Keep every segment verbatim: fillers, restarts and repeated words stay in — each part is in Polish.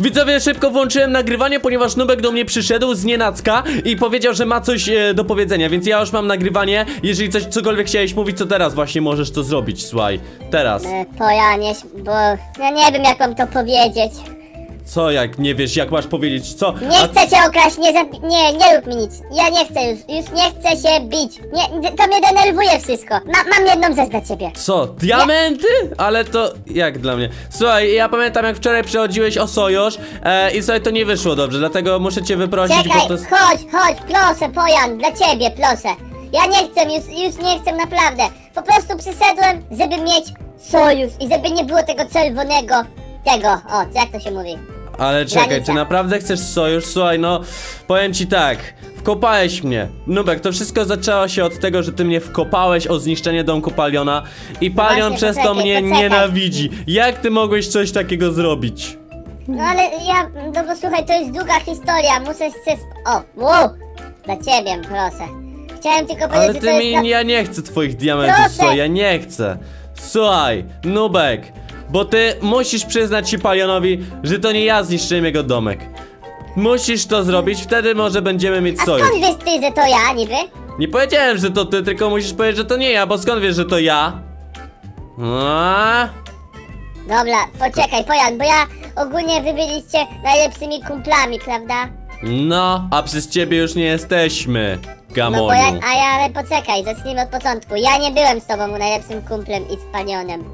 Widzowie, szybko włączyłem nagrywanie, ponieważ Nubek do mnie przyszedł z nienacka i powiedział, że ma coś e, do powiedzenia, więc ja już mam nagrywanie. Jeżeli coś, cokolwiek chciałeś mówić, to teraz właśnie możesz to zrobić, słuchaj. Teraz. E, Pojanie, bo ja nie wiem, jak mam to powiedzieć. Co, jak nie wiesz, jak masz powiedzieć, co? Nie A... chcę cię okraść, nie zabi... Nie, nie rób mi nic. Ja nie chcę już, już nie chcę się bić. Nie, to mnie denerwuje wszystko. Ma, mam jedną rzecz dla ciebie. Co? Diamenty? Ale to jak dla mnie? Słuchaj, ja pamiętam, jak wczoraj przechodziłeś o sojusz e, i sobie to nie wyszło dobrze, dlatego muszę cię wyprosić, Czekaj, bo to jest... chodź, chodź, proszę, Pojan, dla ciebie, proszę. Ja nie chcę, już, już nie chcę naprawdę. Po prostu przyszedłem, żeby mieć sojusz i żeby nie było tego czerwonego, tego, o, jak to się mówi? Ale czekaj, Granica. czy naprawdę chcesz sojusz? Słuchaj, no, powiem ci tak. Wkopałeś mnie. Nubek, to wszystko zaczęło się od tego, że ty mnie wkopałeś o zniszczenie domku Paliona i Palion Właśnie, przez to poczekaj, mnie poczekaj. nienawidzi. Jak ty mogłeś coś takiego zrobić? No ale ja, no bo słuchaj, to jest długa historia, muszę się... O, wow, dla ciebie, proszę. Chciałem tylko powiedzieć, Ale że ty to mi, jest... ja nie chcę twoich diamentów, Proszę. słuchaj, ja nie chcę. Słuchaj, Nubek, bo ty musisz przyznać się Palionowi, że to nie ja zniszczyłem jego domek. Musisz to zrobić, wtedy może będziemy mieć A sojusz. skąd wiesz ty, że to ja, niby? Nie powiedziałem, że to ty, tylko musisz powiedzieć, że to nie ja, bo skąd wiesz, że to ja? A? Dobra, poczekaj, Pojan, bo ja ogólnie wy byliście najlepszymi kumplami, prawda? No, a przez ciebie już nie jesteśmy, No Gamoniu. bo ja, a ja, ale poczekaj, zacznijmy od początku. Ja nie byłem z tobą najlepszym kumplem i z Palionem.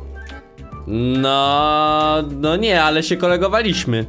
No, no nie, ale się kolegowaliśmy.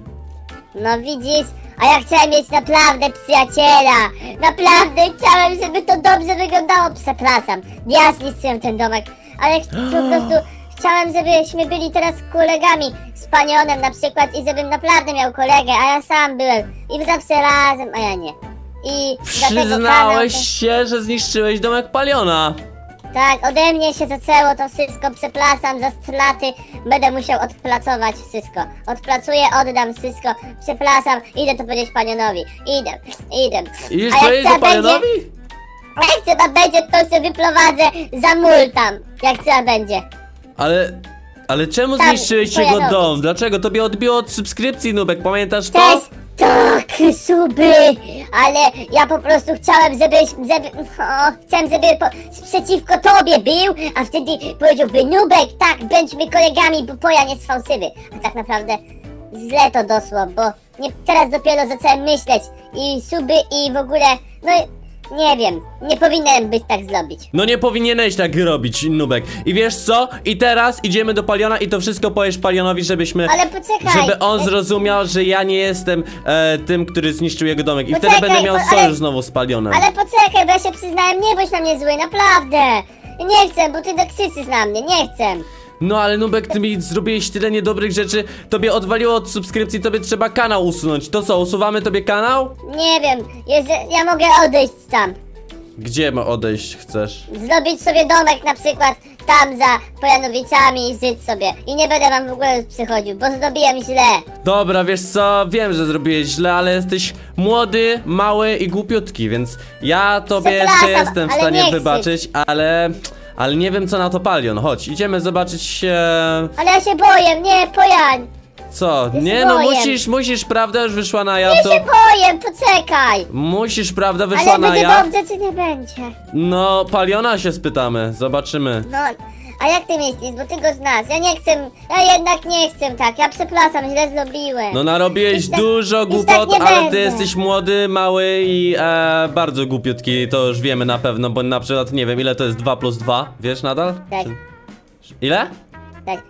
No widzisz, a ja chciałem mieć naprawdę przyjaciela. Naprawdę chciałem, żeby to dobrze wyglądało. Przepraszam, ja zniszczyłem ten domek, ale ch- po prostu chciałem, żebyśmy byli teraz kolegami z Palionem na przykład i żebym naprawdę miał kolegę, a ja sam byłem i zawsze razem, a ja nie. I dlatego Przyznałeś kanał się, że zniszczyłeś domek Paliona. ten- Tak, ode mnie się zaczęło to wszystko, przepraszam za straty, będę musiał odplacować wszystko. Odplacuję, oddam wszystko, przepraszam, idę to powiedzieć Palionowi. Idę, idę. Idziesz A jak powiedzieć trzeba do Palionowi? będzie- A jak trzeba będzie, to się wyprowadzę, zamultam, jak trzeba będzie. Ale, ale czemu Tam, zniszczyłeś co ja jego robię? dom? Dlaczego? Tobie odbiło od subskrypcji, Nubek, pamiętasz to? Też tak, suby, ale ja po prostu chciałem, żebyś, żeby, o, chciałem, żeby po, przeciwko tobie był, a wtedy powiedziałby, Nubek, tak, bądźmy kolegami, bo Pojan jest fałszywy. A tak naprawdę źle to doszło, bo nie, teraz dopiero zacząłem myśleć i suby i w ogóle, no nie wiem, nie powinienem być tak zrobić. No nie powinieneś tak robić, Nubek. I wiesz co? I teraz idziemy do Paliona i to wszystko powiesz Palionowi, żebyśmy... Ale poczekaj. Żeby on e, zrozumiał, że ja nie jestem e, tym, który zniszczył jego domek. I Poczekaj, wtedy będę miał po- ale- sojusz znowu z Palionem. Ale poczekaj, bo ja się przyznałem, nie bądź na mnie zły, naprawdę. Nie chcę, bo ty tak krzyczysz na mnie, nie chcę. No ale Nubek, ty mi zrobiłeś tyle niedobrych rzeczy. Tobie odwaliło od subskrypcji, tobie trzeba kanał usunąć. To co, usuwamy tobie kanał? Nie wiem, jest, ja mogę odejść tam. Gdzie ma odejść chcesz? Zrobić sobie domek na przykład tam za Pojanowicami i żyć sobie. I nie będę wam w ogóle przychodził, bo zrobiłem źle. Dobra, wiesz co, wiem, że zrobiłeś źle, ale jesteś młody, mały i głupiutki, więc ja tobie jeszcze Przepraszam, jestem w ale stanie nie chcę. wybaczyć, ale... Ale nie wiem co na to Palion, chodź, idziemy zobaczyć e, Ale ja się boję, nie, Pojan. co? Ja się Nie no, boję. musisz, musisz, prawda, już wyszła na jaw, Ja to... się boję, poczekaj. Musisz, prawda, wyszła Ale na będzie jaw. dobrze, czy nie będzie? No, Paliona się spytamy, zobaczymy. No, a jak ty myślisz, bo ty go znasz, ja nie chcę, ja jednak nie chcę tak, ja przepraszam, źle zrobiłem. No narobiłeś Już tak- dużo już głupot, tak nie ale ty będę. jesteś młody, mały i e, bardzo głupiutki, to już wiemy na pewno, bo na przykład nie wiem ile to jest dwa plus dwa, wiesz nadal? Tak. Czy... Ile? Tak,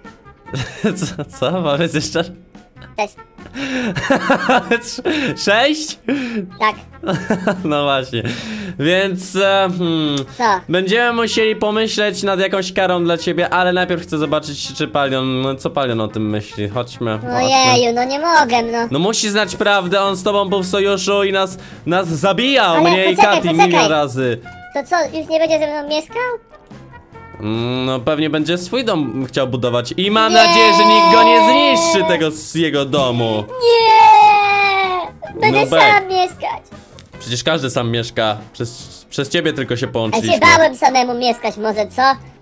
co? Co? Powiedz jeszcze? też, Sześć? tak, No właśnie, więc e, hmm, co? będziemy musieli pomyśleć nad jakąś karą dla ciebie, ale najpierw chcę zobaczyć czy Palion, no, co Palion o tym myśli, chodźmy. chodźmy. Ojeju, no nie mogę, no. No musi znać prawdę, on z tobą był w sojuszu i nas, nas zabijał, Ale mnie i poczekaj, Kati poczekaj. milion razy. To co, już nie będzie ze mną mieszkał? Mm, No pewnie będzie swój dom chciał budować i mam Nie. nadzieję, że nikt go nie zniszczy tego z jego domu. Nie! Będę Nubek. sam mieszkać. Przecież każdy sam mieszka, przez, przez ciebie tylko się A połączyliśmy. się bałem samemu mieszkać może, co?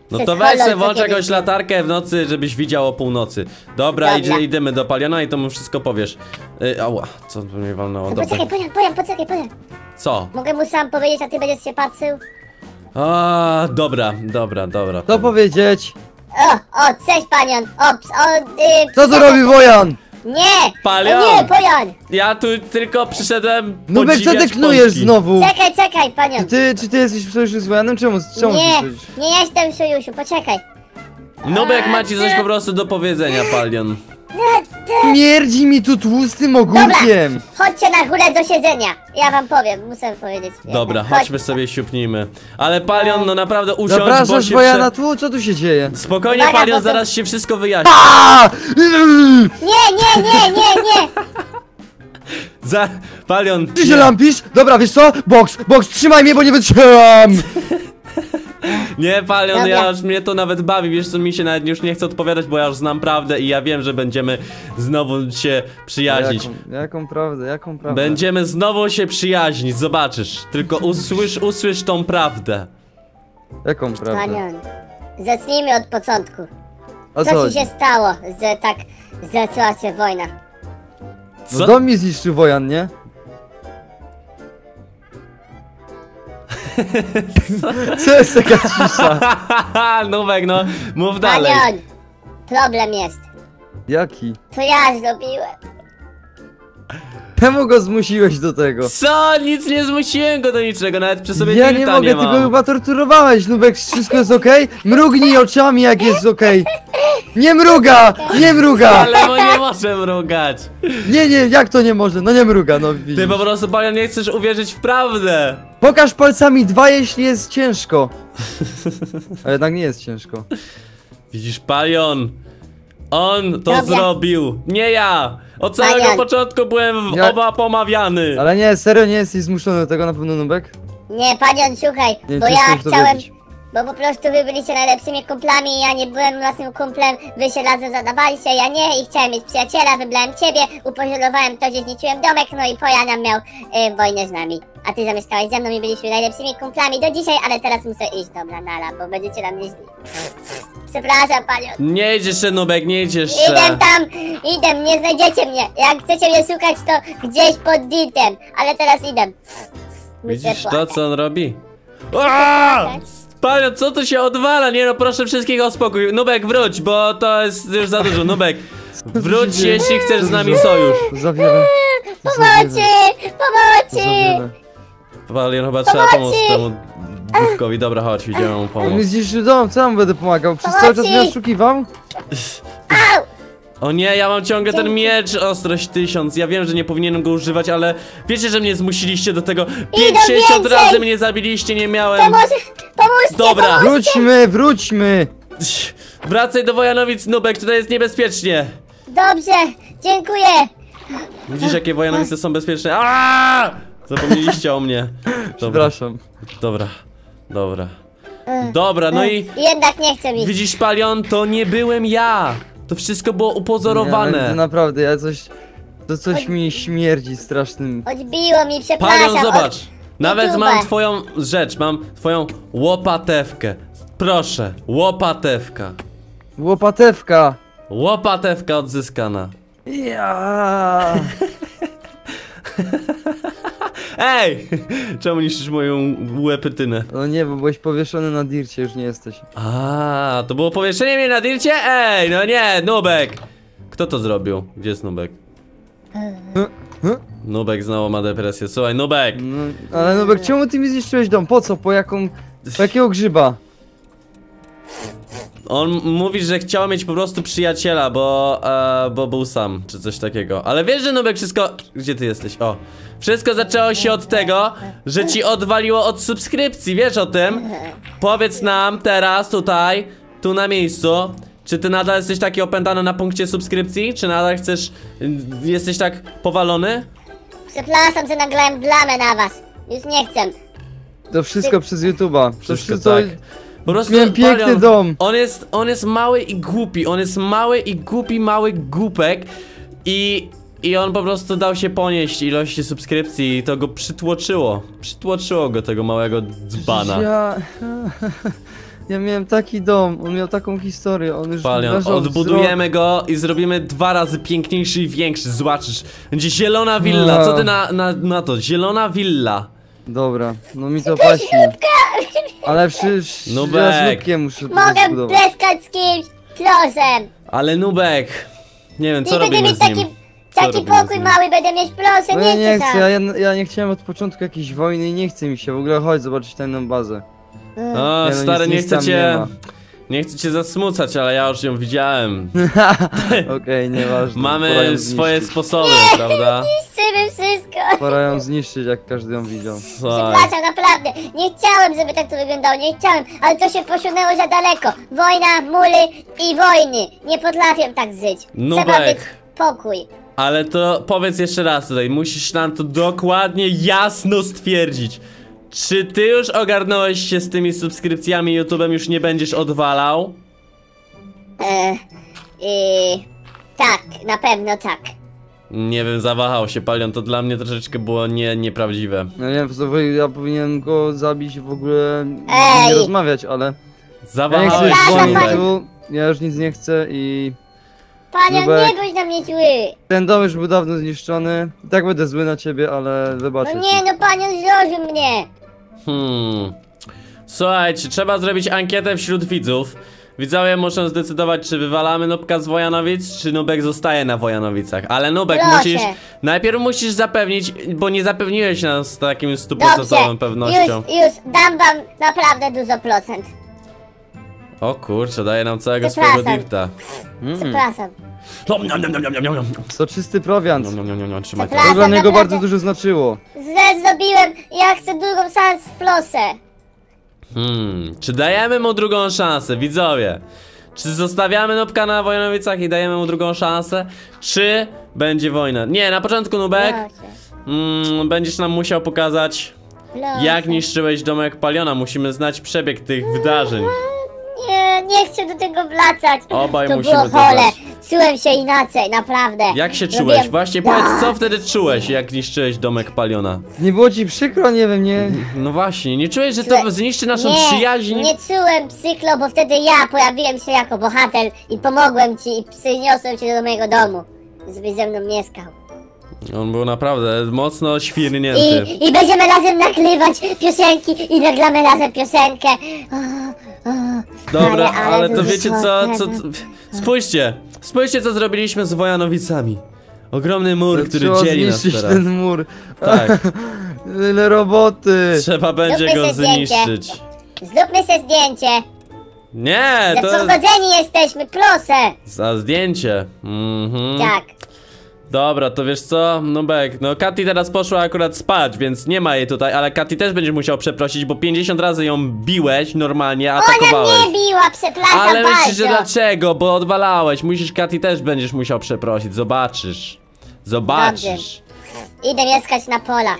No Przez to weź kolor, se co włącz kiedyś jakąś było. latarkę w nocy, żebyś widział o północy. Dobra, Dobra. idzie, idziemy do Paliona i to mu wszystko powiesz. Yy, ała, co tu mnie walnęło, No dobra. poczekaj, Polian, Polian, poczekaj, Polian. Co? Mogę mu sam powiedzieć, a ty będziesz się patrzył? A, dobra, dobra, dobra. Co powiedzieć? O, o, cześć, Palion. O, ps- o, y, Co tu robi Wojan? Nie! Palion! O nie, Polian! Ja tu tylko przyszedłem Nubek, co podziwiać ty knujesz pączki. znowu? Czekaj, czekaj, Czy Palion. ty, czy ty jesteś w sojuszu z Wojanem? Czemu? Czemu Nie, ty stoisz? nie jestem w sojuszu, poczekaj. Nubek ma ci coś po prostu do powiedzenia, Palion. Śmierdzi mi tu tłustym ogórkiem! Chodźcie na górę do siedzenia. Ja wam powiem, muszę powiedzieć. Dobra, Chodź. chodźmy sobie, siupnijmy. Ale Palion, no naprawdę usiądź, bo Zapraszasz się Wojana prze... tu? Co tu się dzieje? Spokojnie, Uwaga, Palion, bo to- zaraz się wszystko wyjaśni. A! Nie, nie, nie, nie, nie! Za... Palion... Ty się lampisz? Dobra, wiesz co? Boks, boks, trzymaj mnie, bo nie wytrzymam! Nie, Palion, Dobra. ja już mnie to nawet bawi, wiesz co, mi się nawet już nie chce odpowiadać, bo ja już znam prawdę i ja wiem, że będziemy znowu się przyjaźnić. Jaką, jaką prawdę, jaką prawdę? Będziemy znowu się przyjaźnić, zobaczysz. Tylko usłysz, usłysz tą prawdę. Jaką prawdę? Palion, zacznijmy od początku. O co Co ci chodzi? się stało, że tak zaczęła się wojna? No Co? dom mi zniszczył Wojan, nie? Co jest taka cisza? Nubek, no, mów dalej. Palion, problem jest. Jaki? To ja zrobiłem. Czemu go zmusiłeś do tego? Co? Nic nie zmusiłem go do niczego, nawet przy sobie Ja nie tilta mogę, nie ty go mam. chyba torturowałeś, Nubek, wszystko jest okej? Mrugnij oczami, jak jest okej. Nie mruga, nie mruga! Ale bo nie może mrugać. Nie, nie, jak to nie może? No nie mruga, no widzisz. Ty po prostu, Palion, nie chcesz uwierzyć w prawdę. Pokaż palcami dwa, jeśli jest ciężko. A jednak nie jest ciężko. Widzisz, Palion, on to Dobra. zrobił, nie ja. Od samego Palion. początku byłem w Ja- oba pomawiany. Ale nie, serio nie jesteś zmuszony do tego na pewno, Nubek? Nie, Palion, słuchaj, Nie, bo ty ja chcesz to chciałem... wiedzieć. Bo po prostu wy byliście najlepszymi kumplami i ja nie byłem własnym kumplem, wy się razem zadawaliście, ja nie i chciałem mieć przyjaciela, wybrałem ciebie, upośledzowałem to, gdzie zniszczyłem domek, no i Pojana miał y, wojnę z nami. A ty zamieszkałeś ze mną i byliśmy najlepszymi kumplami do dzisiaj, ale teraz muszę iść, dobra, nara, bo będziecie na mnie źli. Przepraszam, Palion. Nie idź jeszcze, Nubek, nie idź jeszcze. Idę tam, idę, nie znajdziecie mnie. Jak chcecie mnie szukać, to gdzieś pod ditem, ale teraz idę. Muszę Widzisz to, płakać. co on robi? Aaaa! płakać. Palion, co tu się odwala? Nie no, proszę wszystkich o spokój. Nubek, wróć, bo to jest już za dużo. Nubek, wróć, dzieje? jeśli chcesz z nami sojusz. To za wiele. To za Pomocy! wiele. To za Pomocy! wiele. Palion, chyba trzeba pomóc temu duchkowi. Dobra, chodź, idziemy mu On mi pomóc. zniszczył dom, co ja mu będę pomagał? Przez cały czas mnie oszukiwał? Au! O nie, ja mam ciągle ten miecz ostrość tysiąc. Ja wiem, że nie powinienem go używać, ale wiecie, że mnie zmusiliście do tego. pięćdziesiąt więcej! razy mnie zabiliście, nie miałem. Pomocy! Pomóżcie! Dobra. Wróćmy, wróćmy! Wracaj do Wojanowic, Nubek, tutaj jest niebezpiecznie. Dobrze, dziękuję! Widzisz, jakie Wojanowice są bezpieczne? Aaaa! Zapomnieliście o mnie. Dobra, Przepraszam. dobra, dobra. Dobra, no i Jednak nie chcę mi. widzisz, Palion, to nie byłem ja. To wszystko było Nie, ale upozorowane. naprawdę, ja coś... To coś mi śmierdzi strasznym. Odbiło mi, przepraszam. Palion, zobacz. od- Nawet YouTube. mam twoją rzecz, mam twoją łopatewkę. Proszę, łopatewka. Łopatewka! Łopatewka odzyskana. Ja. Ej! Czemu niszczysz moją łepytynę? No nie, bo byłeś powieszony na dircie, już nie jesteś. A, to było powieszenie mnie na dircie? Ej, no nie, Nubek! Kto to zrobił? Gdzie jest Nubek? Nubek znowu ma depresję. Słuchaj, Nubek! No, ale Nubek, czemu ty mi zniszczyłeś dom? Po co? Po jaką... Po jakiego grzyba? On mówi, że chciał mieć po prostu przyjaciela, bo, e, bo był sam, czy coś takiego. Ale wiesz, że Nubek wszystko... Gdzie ty jesteś? O. Wszystko zaczęło się od tego, że ci odwaliło od subskrypcji, wiesz o tym? Powiedz nam teraz tutaj, tu na miejscu, czy ty nadal jesteś taki opętany na punkcie subskrypcji? Czy nadal chcesz... Jesteś tak powalony? Przepraszam, że nagrałem dlamę na was. Już nie chcę. To wszystko przez YouTube'a. To Wszystko wszystko... tak. Po prostu Miałem piękny Palion, dom. On jest, on jest mały i głupi, on jest mały i głupi, mały głupek i, i on po prostu dał się ponieść ilości subskrypcji i to go przytłoczyło. Przytłoczyło go, tego małego dzbana. Ja... Ja miałem taki dom, on miał taką historię, on już Palion, leżał odbudujemy go i zrobimy dwa razy piękniejszy i większy, zobaczysz. Będzie zielona willa, No. co ty na, na, na to? Zielona willa. wzrok. Dobra, no mi to pasi. Ale przecież Nubek. ja z Nubkiem muszę to Mogę zbudować. pleskać z kimś, plosem. Ale Nubek, nie wiem co I będę robimy mieć z nim. taki, Co taki robimy z pokój nim? mały, będę mieć plosem, No nie ja nie chcę chcę, sam. ja, ja nie chciałem od początku jakiejś wojny i nie chce mi się. W ogóle chodź zobaczyć tajną bazę. O, Nie no, stary, nic- nie nic chcę tam cię... nie ma. Nie chcę cię zasmucać, ale ja już ją widziałem. Okej, nieważne. Pora Mamy ją swoje zniszczyć. sposoby, prawda? Niszczymy wszystko. Pora ją zniszczyć, jak każdy ją widział. Słuchaj. Przepraszam, naprawdę. Nie chciałem, żeby tak to wyglądało, nie chciałem, ale to się posunęło za daleko. Wojna, muly i wojny. Nie potrafię tak żyć. Trzeba Nubek. być pokój. Ale to powiedz jeszcze raz tutaj, musisz nam to dokładnie jasno stwierdzić. Czy ty już ogarnąłeś się z tymi subskrypcjami, YouTube'em już nie będziesz odwalał? E, i, tak, na pewno tak. Nie wiem, zawahał się Palion, to dla mnie troszeczkę było nie, nieprawdziwe. No nie wiem, co ja powinienem go zabić w ogóle Ej. nie rozmawiać, ale ja nie chcę Zawahałeś już się, Przepraszam, dzwonić Nubek. tu, ja już nic nie chcę i Panie, Nubek. nie bądź na mnie zły. ten dom już był dawno zniszczony. I tak będę zły na ciebie, ale wybaczę No ci. nie, no panie, złożył mnie. Hmm. Słuchajcie, trzeba zrobić ankietę wśród widzów. Widzowie muszą zdecydować, czy wywalamy Nubka z Wojanowic, czy Nubek zostaje na Wojanowicach. Ale Nubek, Proszę. musisz... Najpierw musisz zapewnić, bo nie zapewniłeś nam z takim stuprocentową Dobrze, pewnością. już, już dam wam naprawdę dużo procent. O kurczę, daje nam całego Przepraszam. swojego dirta. Mm. Przepraszam. Nom, nom, nom, nom, nom, nom, nom. Soczysty prowiant. Nom, nom, nom, nom, nom, trzymaj to. Przepraszam. To dla niego naprawdę. bardzo dużo znaczyło. Źle zrobiłem, ja chcę drugą szansę w plosę. Hmm, czy dajemy mu drugą szansę, widzowie? Czy zostawiamy Nubka na Wojanowicach i dajemy mu drugą szansę? Czy będzie wojna? Nie, na początku Nubek Proszę, mm, będziesz nam musiał pokazać, proszę. jak niszczyłeś domek Paliona. Musimy znać przebieg tych wydarzeń. Nie, nie chcę do tego wracać. Obaj to musimy było to chore. znać. Czułem się inaczej, naprawdę. Jak się Robiłem- czułeś? Właśnie powiedz, Tak. co wtedy czułeś, jak niszczyłeś domek Paliona? Nie było ci przykro, nie wiem, nie... No właśnie, nie czujesz, że to Czułem- zniszczy naszą nie, przyjaźń? Nie czułem psyklo, bo wtedy ja pojawiłem się jako bohater i pomogłem ci i przyniosłem cię do mojego domu, żebyś ze mną mieszkał. On był naprawdę mocno świrnięty. I, I będziemy razem nagrywać piosenki i nagramy razem piosenkę. O, o. Dobra, ale, to dużo wiecie co, co... słodkiego. Spójrzcie, spójrzcie co zrobiliśmy z Wojanowicami. Ogromny mur, który Trzeba dzieli nas zniszczyć teraz. ten mur. Tak, Tyle roboty. trzeba będzie Zróbmy go sobie zdjęcie. zniszczyć. Zróbmy se zdjęcie. Nie, Że to... pogodzeni jesteśmy, proszę. Za zdjęcie. Mhm. Tak. Dobra, to wiesz co, Nubek, no Katy teraz poszła akurat spać, więc nie ma jej tutaj, ale Katy też będziesz musiał przeprosić, bo pięćdziesiąt razy ją biłeś normalnie, Ona atakowałeś. mnie biła, przepraszam Ale bardzo. myślisz, że dlaczego? Bo odwalałeś, musisz Katy też będziesz musiał przeprosić, zobaczysz. Zobaczysz. Idę mieszkać na polach.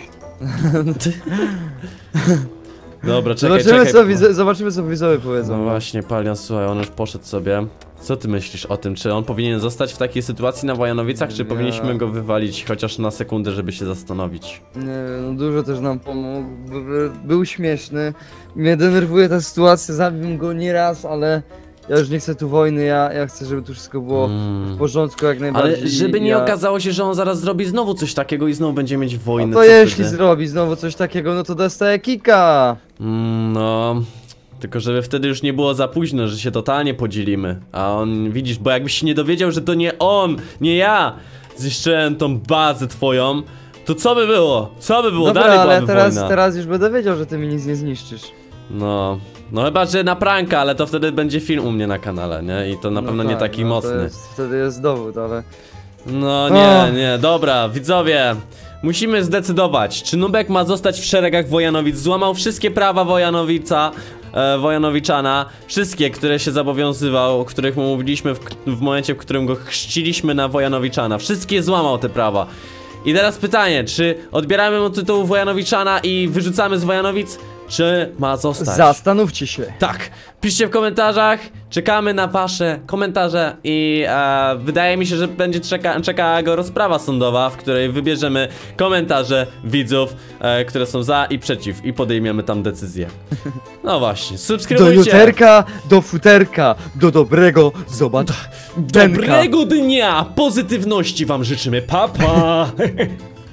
Dobra, czekaj, Zobaczymy czekaj. co, widze, zobaczymy co widzowie powiedzą. No właśnie, Palion, słuchaj, on już poszedł sobie. Co ty myślisz o tym? Czy on powinien zostać w takiej sytuacji na Wojanowicach, czy Nie. powinniśmy go wywalić chociaż na sekundę, żeby się zastanowić? Nie wiem, no dużo też nam pomógł. By- Był śmieszny. Mnie denerwuje ta sytuacja, zabiłem go nieraz, ale ja już nie chcę tu wojny, ja, ja chcę, żeby tu wszystko było w Mm. porządku jak najbardziej. Ale żeby nie ja... okazało się, że on zaraz zrobi znowu coś takiego i znowu będzie mieć wojnę. No to co jeśli wtedy? zrobi znowu coś takiego, no to dostaje kika. Mm, no... Tylko żeby wtedy już nie było za późno, że się totalnie podzielimy. A on, widzisz, bo jakbyś się nie dowiedział, że to nie on, nie ja zniszczyłem tą bazę twoją, to co by było? Co by było? Dobra, Dalej ale byłaby teraz, wojna. teraz już będę wiedział, że ty mi nic nie zniszczysz. No... No chyba, że na pranka, ale to wtedy będzie film u mnie na kanale, nie? I to na No pewno nie tak, taki no mocny. To jest, wtedy jest dowód, ale... No nie, Och. nie, dobra, widzowie. Musimy zdecydować, czy Nubek ma zostać w szeregach Wojanowic. Złamał wszystkie prawa Wojanowica, e, Wojanowiczana. Wszystkie, które się zobowiązywał, o których mu mówiliśmy w, w momencie, w którym go chrzciliśmy na Wojanowiczana. Wszystkie złamał te prawa. I teraz pytanie, czy odbieramy mu tytuł Wojanowiczana i wyrzucamy z Wojanowic? czy ma zostać. Zastanówcie się. Tak, piszcie w komentarzach, czekamy na wasze komentarze i e, wydaje mi się, że będzie czeka, czeka go rozprawa sądowa, w której wybierzemy komentarze widzów, e, które są za i przeciw i podejmiemy tam decyzję. No właśnie, Do subskrybujcie. juterka, do futerka, do dobrego zobaczenia. Dobrego dnia, pozytywności wam życzymy, pa pa.